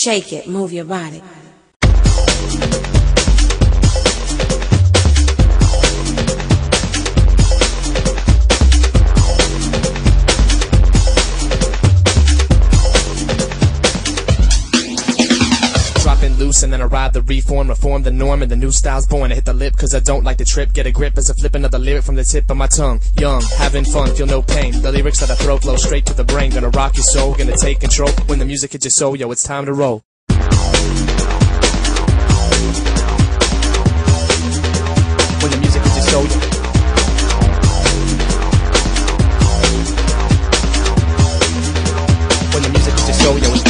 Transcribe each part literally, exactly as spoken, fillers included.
Shake it, move your body. Loose and then arrive the reform, reform the norm, and the new style's born. I hit the lip cause I don't like the trip. Get a grip as I flip another lyric from the tip of my tongue. Young, having fun, feel no pain. The lyrics that I throw flow straight to the brain. Gonna rock your soul, gonna take control. When the music hits your soul, yo, it's time to roll. When the music hits your soul, yo. When the music hits your soul, yo, it's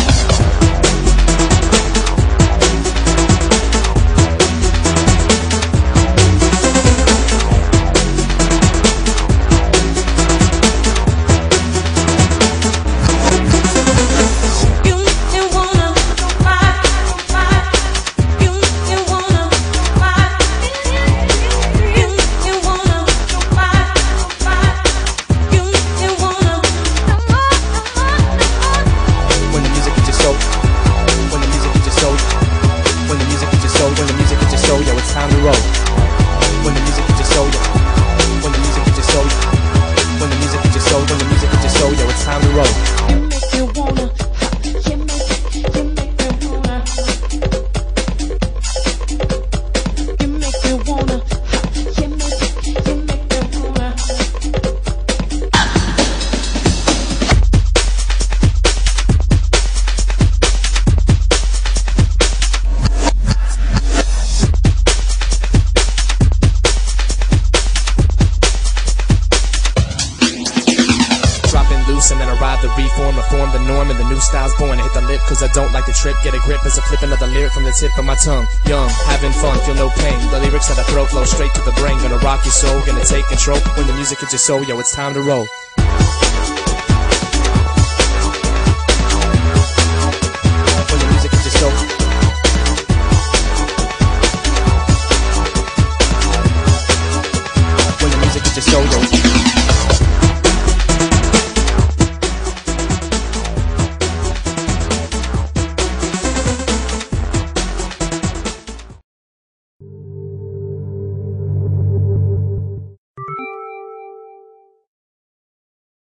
and then arrive the reform, reform the norm, and the new style's born. I hit the lip cause I don't like the trip. Get a grip as I flip another lyric from the tip of my tongue. Young, having fun, feel no pain. The lyrics that I throw flow straight to the brain. Gonna rock your soul, gonna take control. When the music hits your soul, yo, it's time to roll.